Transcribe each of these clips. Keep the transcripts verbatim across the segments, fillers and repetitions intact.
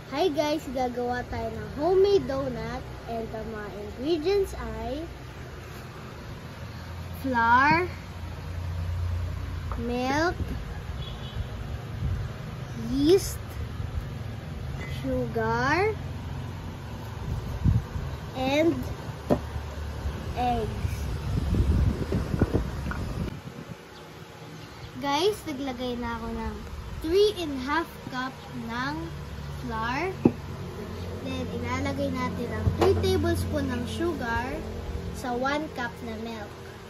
Hi guys, gagawa tayo ng homemade donut and the mga ingredients ay flour, milk, yeast, sugar, and eggs. Guys, naglagay na ako ng three and a half cup ng flour. Then, ilalagay natin ang three tablespoon ng sugar sa one cup na milk.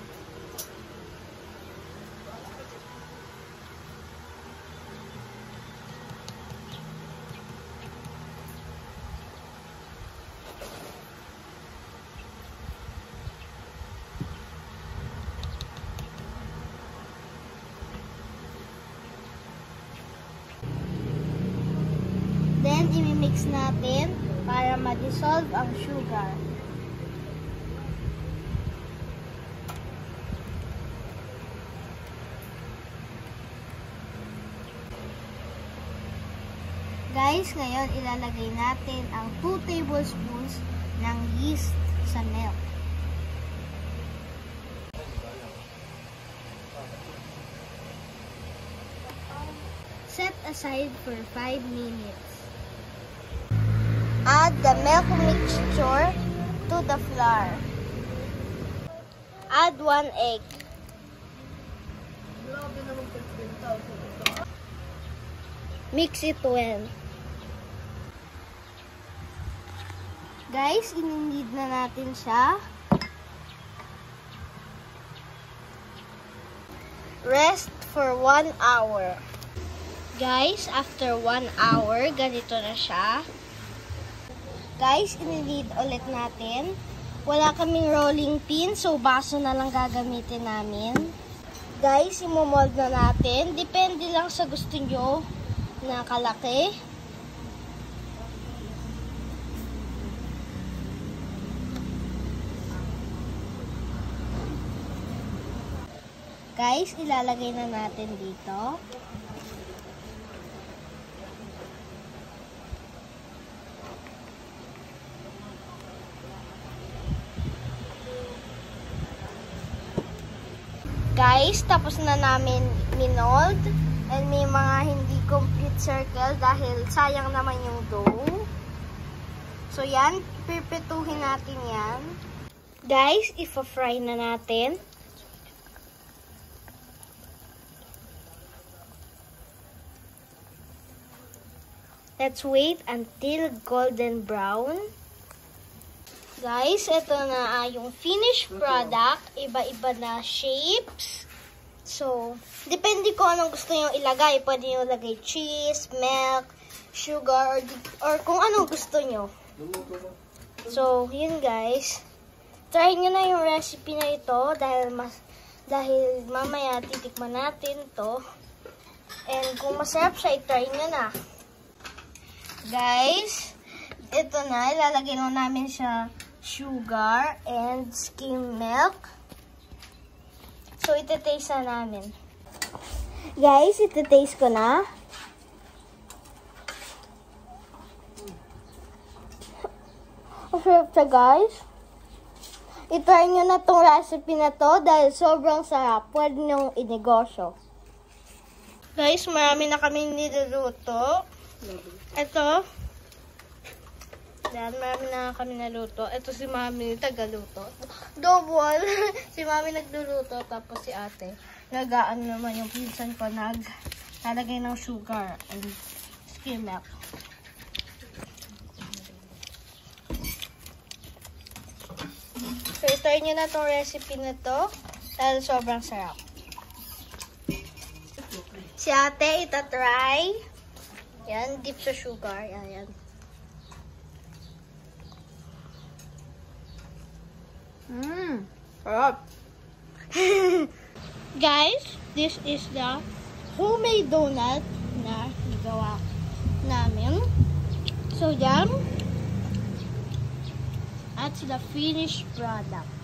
Then, imimix natin para ma-dissolve ang sugar. Guys, ngayon ilalagay natin ang two tablespoons ng yeast sa milk. Set aside for five minutes. Add the milk mixture to the flour. Add one egg. Mix it well. Guys, i-knead na natin siya. Rest for one hour. Guys, after one hour, ganito na siya. Guys, i-knead ulit natin. Wala kaming rolling pin, so baso na lang gagamitin namin. Guys, imomold na natin. Depende lang sa gusto nyo na kalaki. Guys, ilalagay na natin dito. Guys, tapos na namin minold and may mga hindi complete circle dahil sayang naman yung dough. So yan, piprituhin natin yan. Guys, ifa-fry na natin. Let's wait until golden brown. Guys, ito na uh, yung finished product. Iba-iba na shapes. So, depende ko anong gusto nyo ilagay. Pwede nyo ilagay cheese, milk, sugar, or, or kung anong gusto nyo. So, yun guys. Try nyo na yung recipe na ito dahil, mas, dahil mamaya titikman natin to. And kung masarap siya, i-try nyo na. Guys, ito na. Ilalagay mo namin siya sugar and skim milk. So, iti-taste na namin. Guys, iti-taste ko na. Ang sarap siya, guys. I-try nyo na tong recipe na to dahil sobrang sarap. Pwede nyo inegosyo. Guys, marami na kami niluluto. Ito. Yan, marami na kami naluto. Ito si Mami, tagaluto. Double! Si Mami nagluluto, tapos si ate. Nagaan naman yung pinsan ko, naglalagay ng sugar and skim milk. So, i-try nyo na tong recipe na to dahil sobrang sarap. Si ate, ita-try. Yan, dip sa sugar. Yan, yan. Mmm, sarap. Guys, this is the homemade donut na nagawa namin. So, yan. At the finished product.